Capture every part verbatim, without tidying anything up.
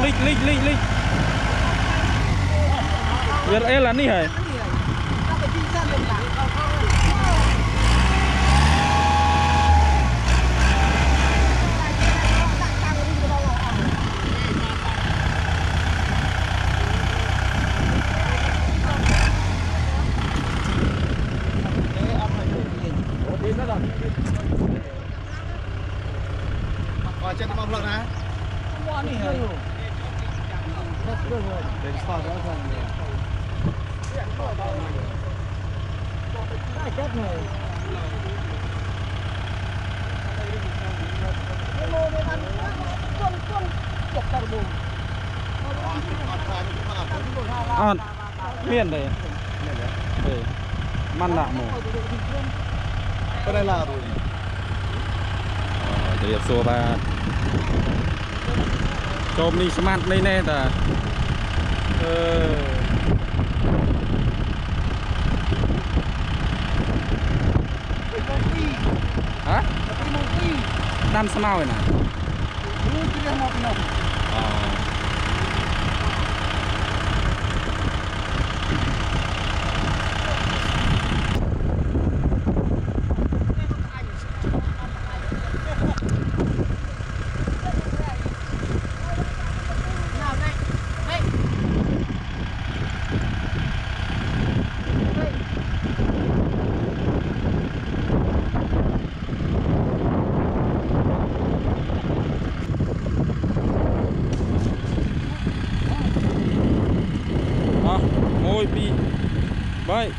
lịch lịch lịch lịch Việt ê là ní hả Coi chân bóng lợn hả? Không đi hả? Để sao đó thôi. Cái chết này. Cái mô này ăn con con chụp tao bù. À, miền đây. Đây. Măn lạ mồ. Cái đây là rồi. Để điệp xua ba chôm đi smart đây nè ta ờ hả đan sao rồi nè ôi pi vậy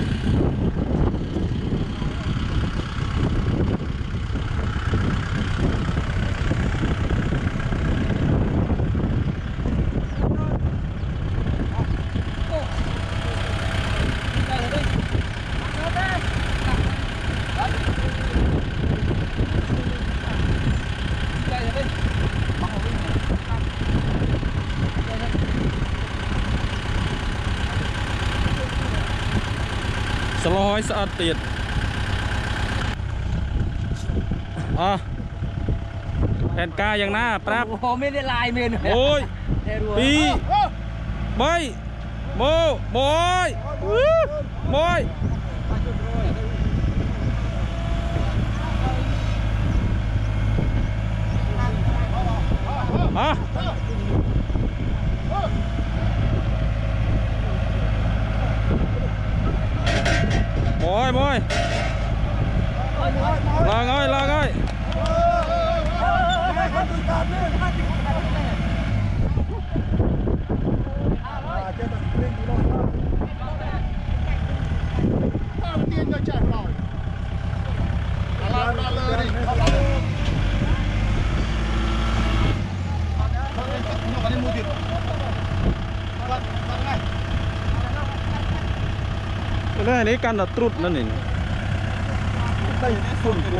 lôi sợ tiệt à hẹn caอย่างน่าปรับโอ้ไม่ได้ลายเมนโอ้ยปีใบโมโมยโมยอ่ะmồi mồi lần ơi lần ơi cái này căn là trút nó này đây xuân cổ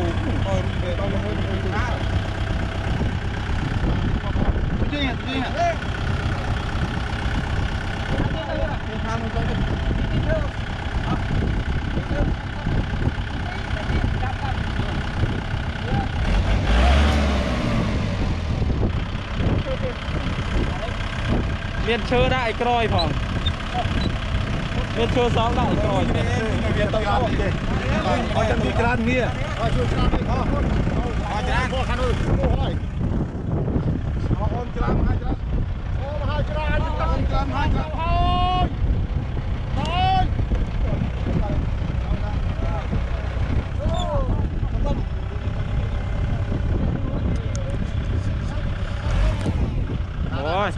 miền chơi đại coi phòng miền chơi sáu đại coi miền tây có gì có chân đi gran kia coi chơi gran đi coi coi gran coi khăn ơi coi con gran hai gran ô hai gran tăng gran hai gran thôi thôi rồi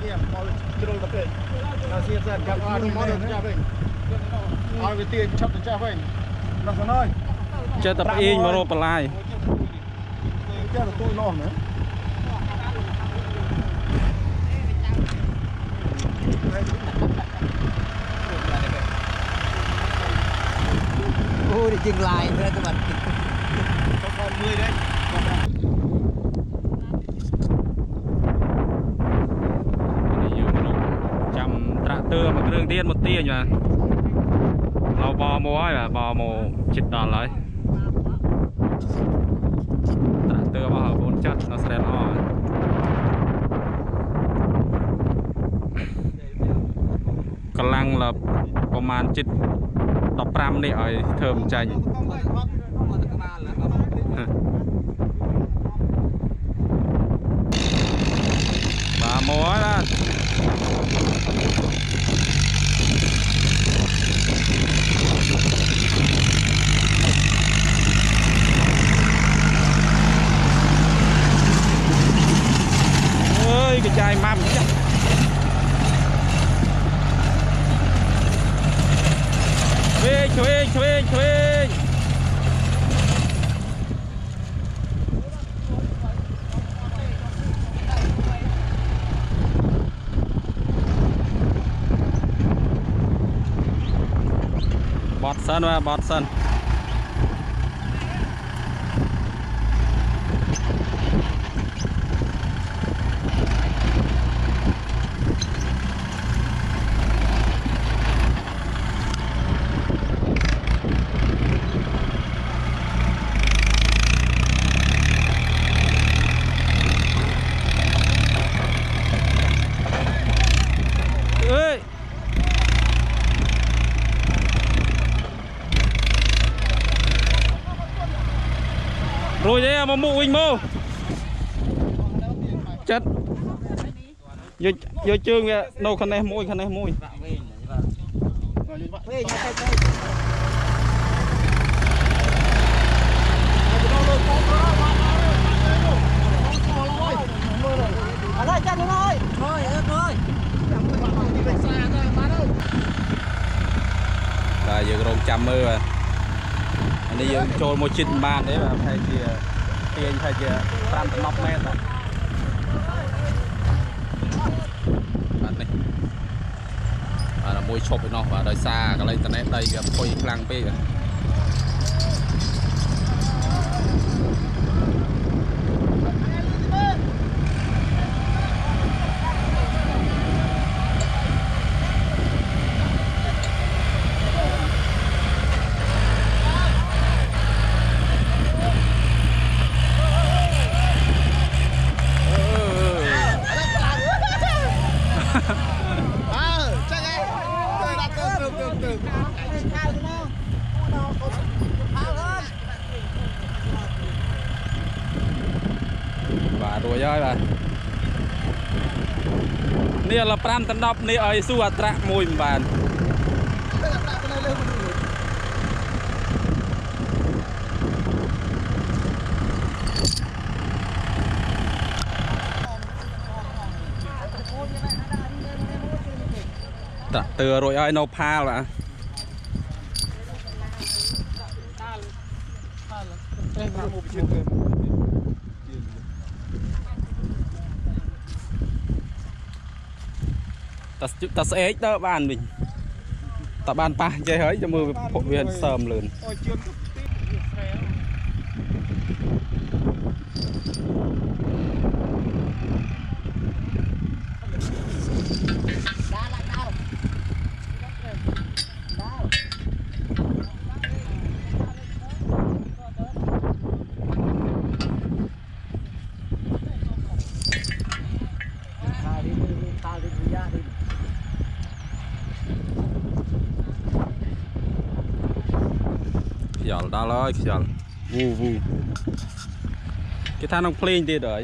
là xịt dần gặp ai đi món cha mình ai về tiền chấp cho cha mình làm sao nói chơi tập in mà rô palai chơi là tôi non nữa ôi để dừng lại nữa các bạn con mười đấy tưa một đường tiên một tia nhỉเราบอโม่อะบอโมจิตตอนเลยตระเตอร์ว่าบนจัดนักแสดงอ้อកម្លាំងlàប្រមាណជិតដប់ប្រាំនេះឲ្យធ្វើមិនចាញ់បាទមកហើយបាទអើយកញ្ចាយម៉ាំចាស់Thuê, thuê, thuê, thuê. Bọt sân và bọt sân. Rồi đấy mà mụ hình mô chất vô vô chương kìa đâu khăn này môi khăn này môi và giờ rồng trăm mơ à anh đi giờ trôi một chín bàn đấy là phải chia tiền phải chia tam nóc mét à bạn này à là môi chộp với nó và đời xa cái internet đây gặp phôi lăng pe rồi rồi ơi bà nè là pram tân đọc nè ơi xu à trạ mùi bàn tạ từ rồi ơi nấu pha là ta ta sẽ đó bàn mình ta bàn pa chơi hơi cho mưa phổ biến sờm lớn giờ đó rồi giờ vu vu cái than ông plane đi đợi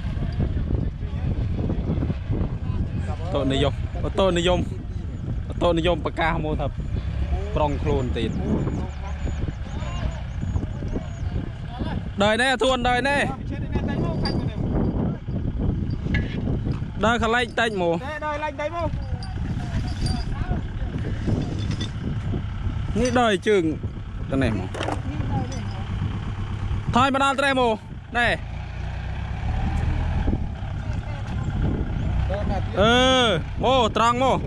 tôi này dùng tôi này dùng tôi này dùng bạc ca mua thật prong clone tiền đời này thuần đời này đời khá lạnh tanh mù nghĩ đời chừng cái này thôi mà đang mồ này ừ mồ trăng mồ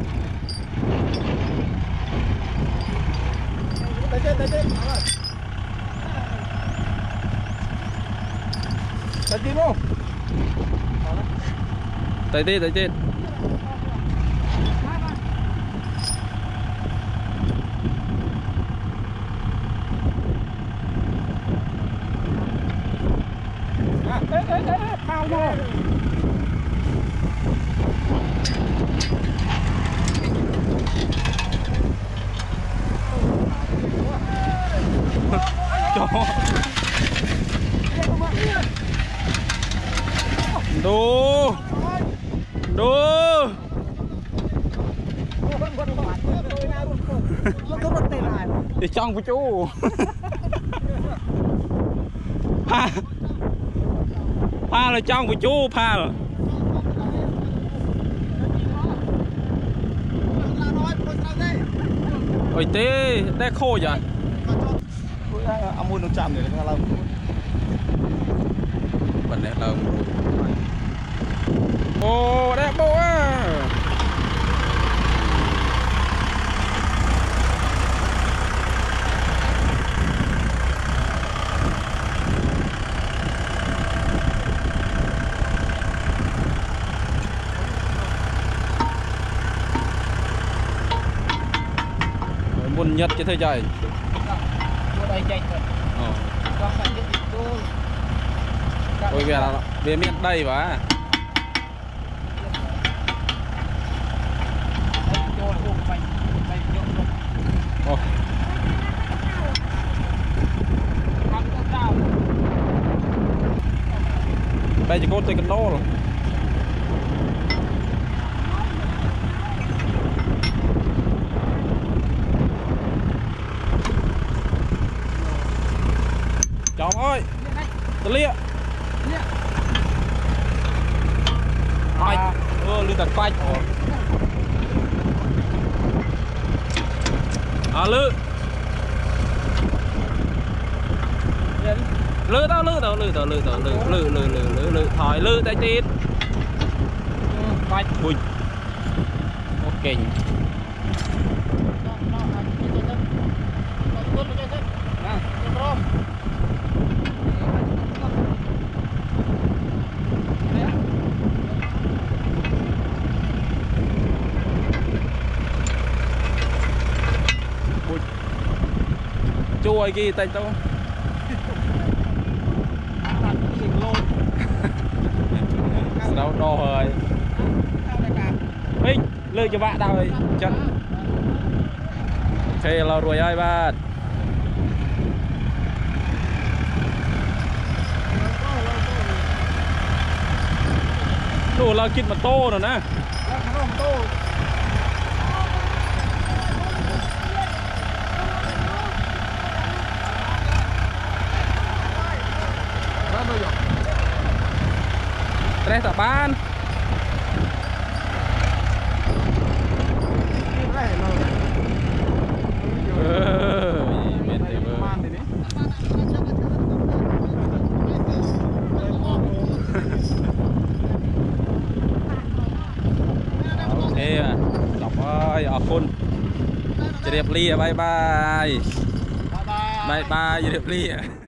tay đi tay trên thao vô thì trong với chú pha pha là trong với chú pha rồi ôi tê đây khô vậy ông mua nước chạm để nó làm bẩn đấy là ô đẹp bộ á buồn nhật cái thời trời ôi về là về miền đây và đây chỉ có tay cần đô rồi chó ơi tao lia ai ơ lư tạt quanh à lư lư tao lư tao lư tao lư tao lư lư lư lư lư lư thỏi lư tay tít quanh ui ok chui kia tay tao đâu đo rồi Minh lư cho bạn tao rồi chân ok là rồi ai bạn đồ là kít mà tô rồi nè tres tập ban ok đọc ơi ở phun chào đẹp lia bye bye bye bye chào đẹp lia